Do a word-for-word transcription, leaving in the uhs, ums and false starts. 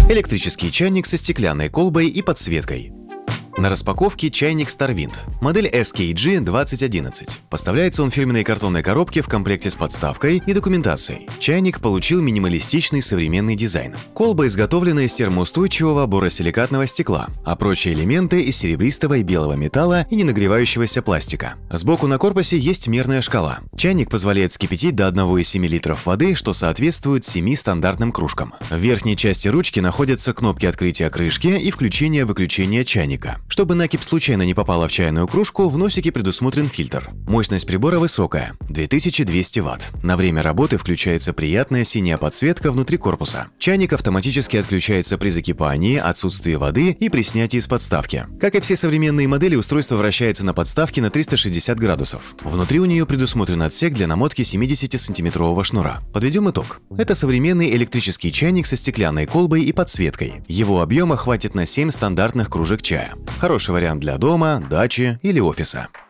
Электрический чайник со стеклянной колбой и подсветкой. На распаковке чайник StarWind, модель эс кей джи двадцать одиннадцать. Поставляется он в фирменной картонной коробке в комплекте с подставкой и документацией. Чайник получил минималистичный современный дизайн. Колба изготовлена из термоустойчивого боросиликатного стекла, а прочие элементы из серебристого и белого металла и ненагревающегося пластика. Сбоку на корпусе есть мерная шкала. Чайник позволяет вскипятить до одного и семи литров воды, что соответствует семи стандартным кружкам. В верхней части ручки находятся кнопки открытия крышки и включения-выключения чайника. Чтобы накипь случайно не попала в чайную кружку, в носике предусмотрен фильтр. Мощность прибора высокая – две тысячи двести ватт. На время работы включается приятная синяя подсветка внутри корпуса. Чайник автоматически отключается при закипании, отсутствии воды и при снятии с подставки. Как и все современные модели, устройство вращается на подставке на триста шестьдесят градусов. Внутри у нее предусмотрен отсек для намотки семидесятисантиметрового шнура. Подведем итог. Это современный электрический чайник со стеклянной колбой и подсветкой. Его объема хватит на семь стандартных кружек чая. Хороший вариант для дома, дачи или офиса.